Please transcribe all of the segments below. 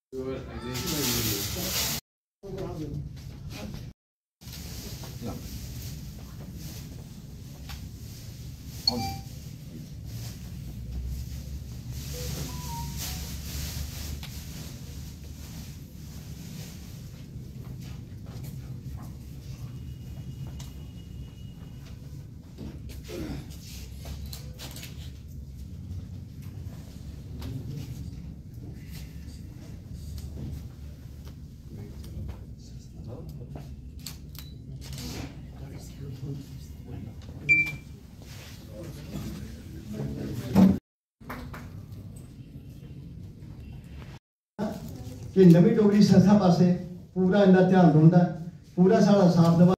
कि नवी डोगरी संस्था पासे पूरा इन्ना ध्यान रौंदा, पूरा साढ़ा साथ देवा।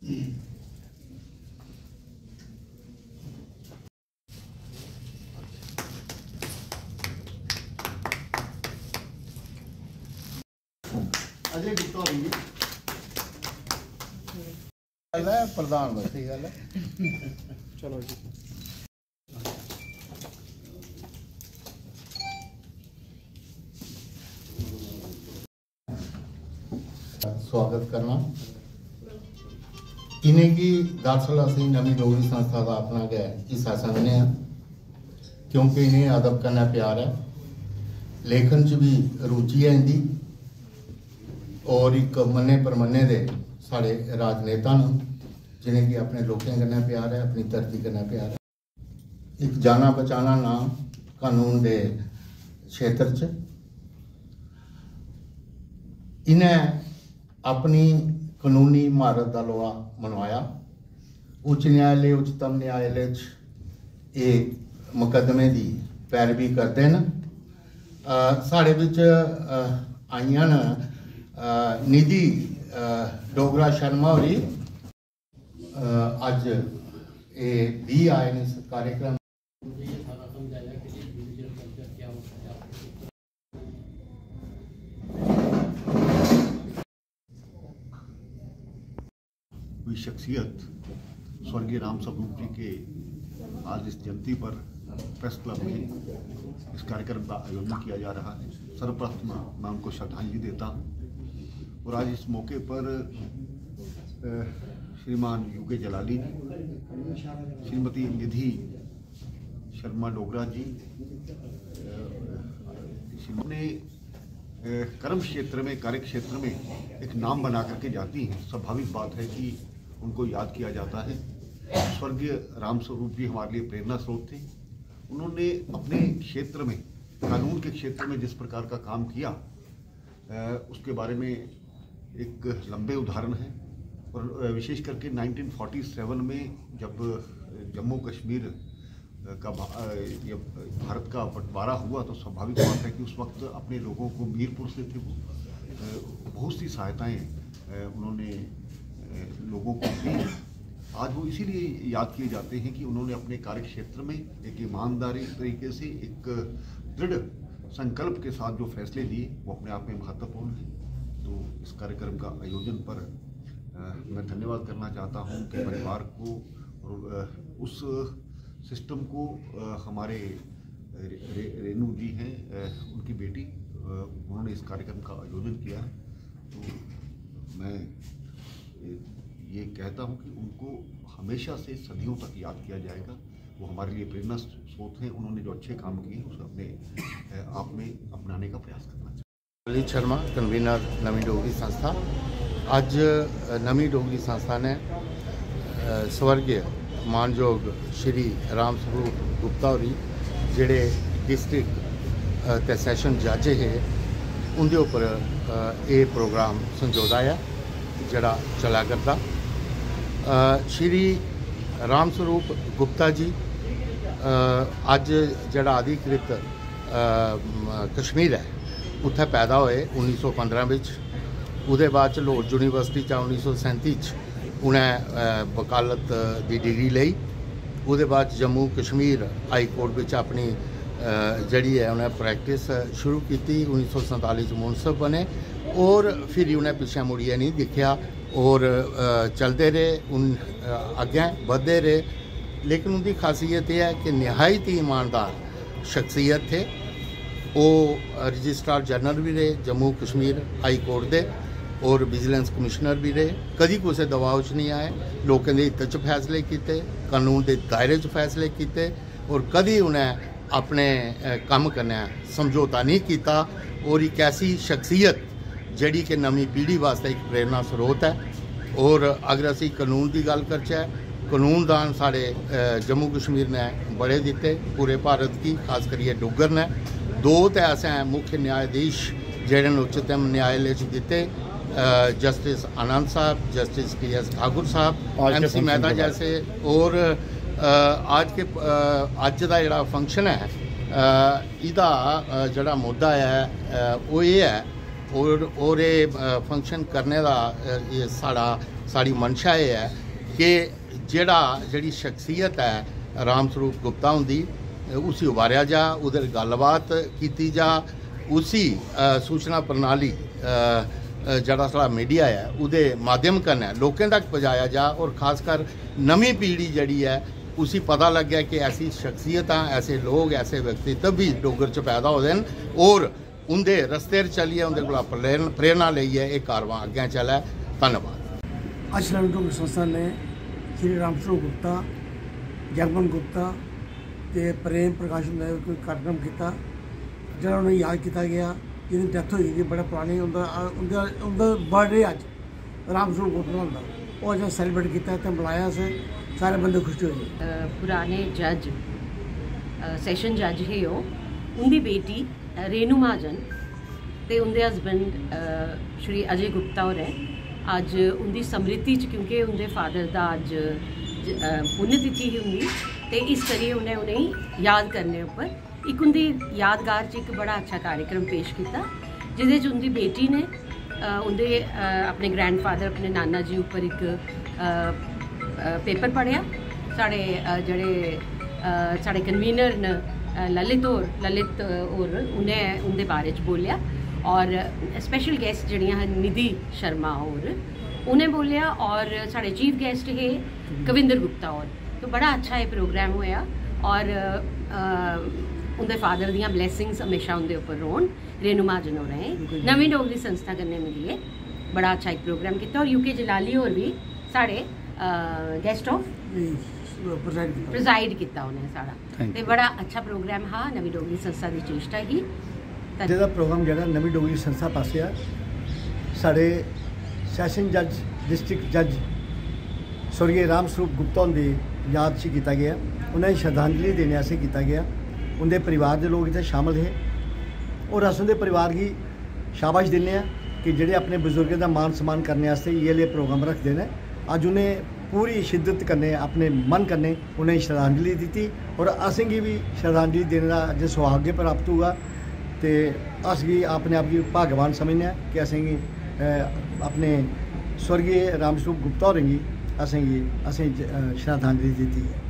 अजय गुप्ता जी गल है प्रधान बस्ती गल है। चलो जी स्वागत करना इन्हें की दरअसल असी नवी डोगरी संस्था का अपना गै हिस्सा समझने हैं, क्योंकि इन्हें अदब करना प्यार है, लेखन च भी रुचि है इनकी, और एक मन्ने परमन्ने दे साढ़े राजनेता न जिन्हें कि अपने लोगों कन्नै प्यार है, अपनी धरती कन्नै प्यार है। एक जाना बचाना नाम कानून के क्षेत्र च इन्हें अपनी कानूनी महारत का लोहा मनवाया। उच्च न्यायालय उच्चतम न्यायालय ये मुकदमे की पैरवी करते हैं। साढ़े विच आईयां निधि डोगरा शर्मा होरी अज ये भी आए इस कार्यक्रम। हुई शख्सियत स्वर्गीय राम स्वरूप जी के आज इस जयंती पर प्रेस क्लब में इस कार्यक्रम का आयोजन किया जा रहा है। सर्वप्रथम मैं उनको श्रद्धांजलि देता हूँ, और आज इस मौके पर श्रीमान यूके जलाली जी, श्रीमती निधि शर्मा डोगरा जी ने कर्म क्षेत्र में, कार्य क्षेत्र में एक नाम बना करके जाती हैं। स्वाभाविक बात है कि उनको याद किया जाता है। स्वर्गीय राम स्वरूप जी हमारे लिए प्रेरणा स्रोत थे। उन्होंने अपने क्षेत्र में, कानून के क्षेत्र में जिस प्रकार का काम किया उसके बारे में एक लंबे उदाहरण है। और विशेष करके 1947 में जब जम्मू कश्मीर का भारत का बंटवारा हुआ तो स्वाभाविक बात है कि उस वक्त अपने लोगों को मीरपुर से थे वो बहुत सी सहायताएं उन्होंने लोगों को दी। आज वो इसीलिए याद किए जाते हैं कि उन्होंने अपने कार्य क्षेत्र में एक ईमानदारी तरीके से, एक दृढ़ संकल्प के साथ जो फैसले लिए वो अपने आप में महत्वपूर्ण है। तो इस कार्यक्रम का आयोजन पर मैं धन्यवाद करना चाहता हूँ कि परिवार को और उस सिस्टम को हमारे रेनू जी हैं, उनकी बेटी, उन्होंने इस कार्यक्रम का आयोजन किया है। तो मैं ये कहता हूँ कि उनको हमेशा से सदियों तक याद किया जाएगा। वो हमारे लिए प्रेरणा स्रोत हैं। उन्होंने जो अच्छे काम किए उसको अपने आप में अपनाने का प्रयास करना चाहिए। ललित शर्मा, कन्वीनर नवी डोगरी संस्था। अज नवी डोगरी संस्था ने स्वर्गीय मानयोग श्री राम स्वरूप गुप्ता होरी जेड़े डिस्ट्रिक्ट ते सैशन जज है उनके उपर ये प्रोग्राम संजोदा है जड़ा चला करता। श्री राम स्वरूप गुप्ता जी अज जड़ा अधिकृत कश्मीर है उत्थे पैदा होए 1915 विच। उहदे बाद लाहौर यूनीवर्सिटी 1937 उन्हें वकालत की डिग्री ली। उहदे बाद जम्मू कश्मीर हाई कोर्ट विच अपनी जड़ी है उन्हें प्रैक्टिस शुरू की। 1947 मुनसब बने और फिर उन्हें पिछे मुड़िए नहीं दिखा और चलते रहे, उन अगें बढ़ते रहे। लेकिन उनकी खासियत यह है कि नहायत ही ईमानदार शख्सियत थे वो रजिस्ट्रार जनरल भी रहे जम्मू कश्मीर हाई कोर्ट दे और विजिलेंस कमिश्नर भी रहे। कभी किसी दबाव च नहीं आए, लोगों के हित च फैसले किए, कानून के दायरे च फैसले किए और कभी उन्हें अपने काम करने समझौता नहीं किया। और एक ऐसी शख्सियत जड़ी कि नवी पीढ़ी वास्ते एक प्रेरणा स्रोत है। और अगर असी कानून की गल करचे, कानूनदान साढ़े जम्मू कश्मीर ने बड़े दिते, पूरे भारत की, खास करिए डुग्गर ने। दो तो ऐसे हैं मुख्य न्यायाधीश जेड़े उच्चतम न्यायालय दिते, जस्टिस आनंद साहब, जस्टिस TS ठाकुर साहब, MC मेहता जैसे। और आज का जोड़ा फंक्शन है, इदा जोड़ा मुद्दा है वो ये है और ये फंक्शन करने का ये साड़ी मंशा ये है कि जड़ी शख्सियत है राम स्वरूप गुप्ता उनकी, उसी उभारिया जा, उधर गलबात की जा, उसी सूचना प्रणाली जड़ा सारा मीडिया है उदे माध्यम कन्नै लोगों तक पहुँचाया जा। और खासकर नवी पीढ़ी जड़ी है उसी पता लग गया कि ऐसी शख्सियत ऐसे लोग ऐसे व्यक्तित्व भी डोगर च पैदा होते हैं और उनके रस्ते चलिए उनके को प्रेरणा लईए ये कारवां अगे चले। धन्यवाद। आज नवी डोगरी संस्था ने श्री राम स्वरूप गुप्ता, जगमन गुप्ता के प्रेम प्रकाशन का कोई कार्यक्रम किया जो उन्हें याद किया गया, जिन्हें डैथ हुई थी बड़ा पुरानी। उनका बर्थडे अज राम स्वरूप गुप्ता होंगे वो अज सैलीब्रेट किया तो बुलाया से सारे बंदे खुश हुए। पुराने जज सैशन जज है वो, उनकी बेटी रेणु महाजन ते उनके हसबैंड श्री अजय गुप्ता होर है। अज उनकी समृति क्योंकि उनके फादर का अज पुण्यतिथि ही उनकी, तो इस करिए उन्हें याद करने उपर एक उनकी यादगार एक बड़ा अच्छा कार्यक्रम पेश किया जिदे च उनकी बेटी ने उनके अपने ग्रैंडफादर अपने नाना जी उपर एक पेपर पढ़िया। साढ़े जड़े साढ़े कन्वीनर न ललित और उन्हें उनके बारे च बोलिया और स्पेशल गेस्ट जड़ियाँ निधि शर्मा और उन्हें बोलिया और साढ़े चीफ गेस्ट है कविंदर गुप्ता और। तो बड़ा अच्छा ये प्रोग्राम होया और उनके फादर दियाँ ब्लैसिंग्स हमेशा उनके उपर रोन। रेणु महाजन हो रहे हैं नवी डोगरी संस्था करने मिलिए बड़ा अच्छा एक प्रोग्राम किया और UK जलाली और भी साढ़े गेस्ट ऑफ प्रिजाइड किया उन्हें साड़ा। तो बड़ा अच्छा प्रोग्राम हाँ नवी डोगरी संस्था की चेष्टा ही जिहदा प्रोग्राम जो नवी डोगरी संस्था पास साढ़े सैशन जज डिस्ट्रिक्ट जज स्वर्गीय राम स्वरूप गुप्ता उनकी याद से किया गया, उन्हें श्रद्धांजलि देने से किया गया। उनके परिवार के लोग इतने शामिल थे और अस उनके परिवार की शाबाश देने कि जेडे अपने बुजुर्गों का मान सम्मान करने ये लिए प्रोग्राम रखते हैं। अज उन्हें पूरी शिद्दत करने अपने मन करने उन्हें श्रद्धांजलि दी और असें भी श्रद्धांजलि देने का जो सौभाग्य प्राप्त हुआ तो अस भी अपने आप की भाग्यवान समझने कि असें अपने स्वर्गीय राम स्वरूप गुप्ता होरें गी असें श्रद्धांजलि दी है।